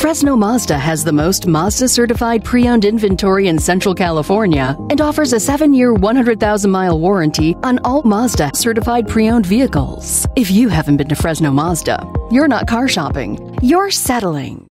Fresno Mazda has the most Mazda-certified pre-owned inventory in Central California and offers a 7-year, 100,000-mile warranty on all Mazda-certified pre-owned vehicles. If you haven't been to Fresno Mazda, you're not car shopping, you're settling.